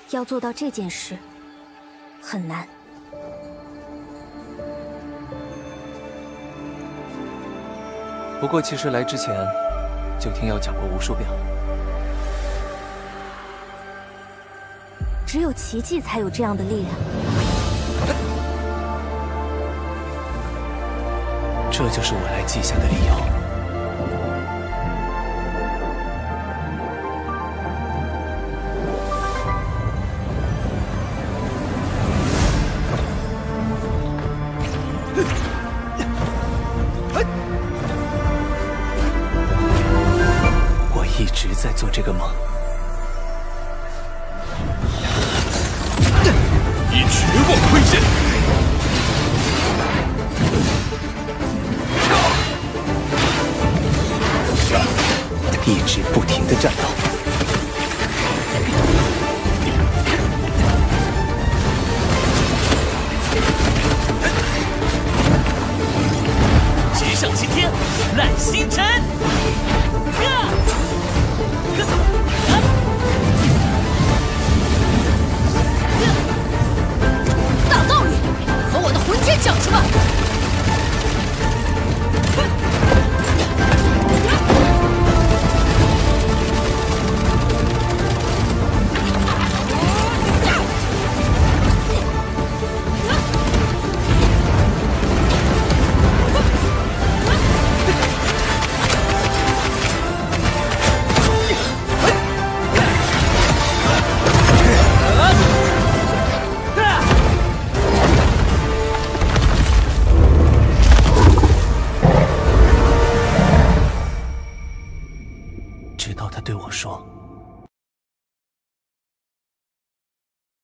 要做到这件事很难。 不过，其实来之前就听药讲过无数遍了。 只有奇迹才有这样的力量。 这就是我来稷下的理由。 一直在做这个梦， 以绝望亏欠， 一直不停地战斗， 直上青天，揽星辰。 大道理，和我的魂天讲出来！ 直到他对我说。